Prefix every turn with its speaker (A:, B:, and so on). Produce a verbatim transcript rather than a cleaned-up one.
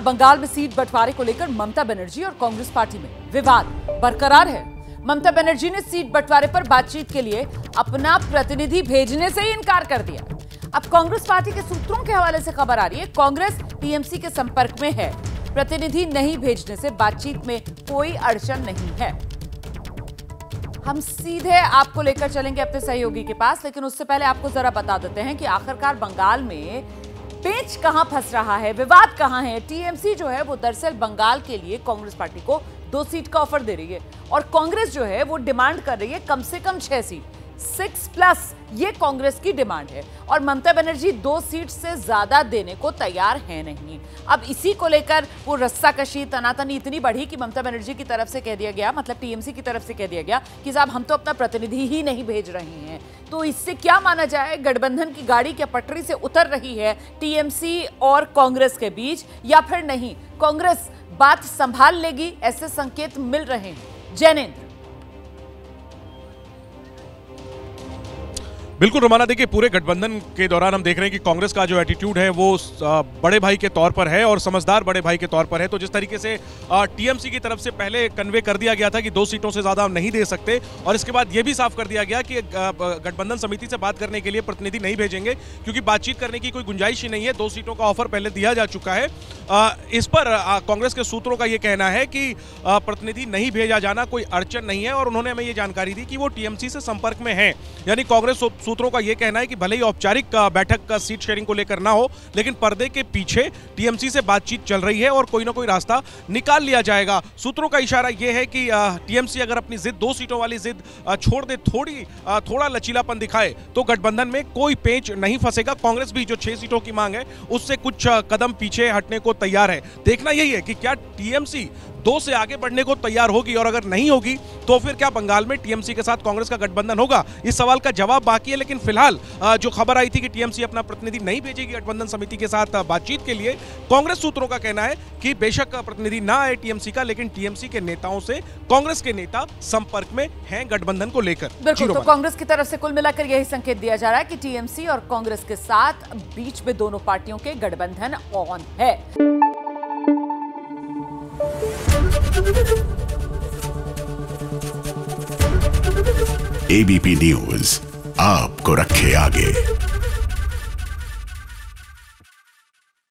A: बंगाल में सीट बंटवारे को लेकर ममता बनर्जी और कांग्रेस पार्टी में विवाद बरकरार है। ममता बनर्जी ने सीट बंटवारे पर बातचीत के लिए अपना प्रतिनिधि भेजने से ही इनकार कर दिया। अब कांग्रेस पार्टी के सूत्रों के हवाले से खबर आ रही है, कांग्रेस टीएमसी के संपर्क में है, प्रतिनिधि नहीं भेजने से बातचीत में कोई अड़चन नहीं है। हम सीधे आपको लेकर चलेंगे अपने सहयोगी के पास, लेकिन उससे पहले आपको जरा बता देते हैं कि आखिरकार बंगाल में पेच कहां फंस रहा है, विवाद कहां है। टीएमसी जो है वो दरअसल बंगाल के लिए कांग्रेस पार्टी को दो सीट का ऑफर दे रही है और कांग्रेस जो है वो डिमांड कर रही है कम से कम छह सीट, सिक्स प्लस, ये कांग्रेस की डिमांड है और ममता बनर्जी दो सीट से ज्यादा देने को तैयार है नहीं। अब इसी को लेकर वो रस्साकशी तनातनी इतनी बढ़ी कि ममता बनर्जी की तरफ से कह दिया गया, मतलब टीएमसी की तरफ से कह दिया गया कि साहब हम तो अपना प्रतिनिधि ही नहीं भेज रहे हैं। तो इससे क्या माना जाए, गठबंधन की गाड़ी क्या पटरी से उतर रही है टीएमसी और कांग्रेस के बीच, या फिर नहीं कांग्रेस बात संभाल लेगी, ऐसे संकेत मिल रहे हैं। जैनेंद्र।
B: बिल्कुल रोमाना, देखिए पूरे गठबंधन के दौरान हम देख रहे हैं कि कांग्रेस का जो एटीट्यूड है वो बड़े भाई के तौर पर है और समझदार बड़े भाई के तौर पर है। तो जिस तरीके से टीएमसी की तरफ से पहले कन्वे कर दिया गया था कि दो सीटों से ज्यादा हम नहीं दे सकते, और इसके बाद ये भी साफ कर दिया गया कि गठबंधन समिति से बात करने के लिए प्रतिनिधि नहीं भेजेंगे क्योंकि बातचीत करने की कोई गुंजाइश ही नहीं है, दो सीटों का ऑफर पहले दिया जा चुका है। इस पर कांग्रेस के सूत्रों का यह कहना है कि प्रतिनिधि नहीं भेजा जाना कोई अड़चन नहीं है और उन्होंने हमें ये जानकारी दी कि वो टीएमसी से संपर्क में है। यानी कांग्रेस सूत्रों का यह कहना है कि भले ही औपचारिक बैठक का सीट शेयरिंग को लेकर ना हो, लेकिन पर्दे के पीछे टीएमसी से बातचीत चल रही है और कोई ना कोई रास्ता निकाल लिया जाएगा। सूत्रों का इशारा यह है कि टीएमसी अगर अपनी जिद, दो सीटों वाली जिद छोड़ दे, थोड़ी थोड़ा लचीलापन दिखाए तो गठबंधन में कोई पेंच नहीं फंसेगा। कांग्रेस भी जो छह सीटों की मांग है उससे कुछ कदम पीछे हटने को तैयार है। देखना यही है कि क्या टीएमसी दो से आगे बढ़ने को तैयार होगी, और अगर नहीं होगी तो फिर क्या बंगाल में टीएमसी के साथ कांग्रेस का गठबंधन होगा। इस सवाल का जवाब बाकी है, लेकिन फिलहाल जो खबर आई थी कि टीएमसी अपना प्रतिनिधि नहीं भेजेगी गठबंधन समिति के साथ बातचीत के लिए, कांग्रेस सूत्रों का कहना है कि बेशक प्रतिनिधि ना आए टीएमसी का, लेकिन टीएमसी के नेताओं से कांग्रेस के नेता संपर्क में हैं गठबंधन को लेकर।
A: बिल्कुल, तो कांग्रेस की तरफ से कुल मिलाकर यही संकेत दिया जा रहा है कि टीएमसी और कांग्रेस के साथ बीच में दोनों पार्टियों के गठबंधन ऑन है।
C: एबीपी न्यूज आपको रखे आगे।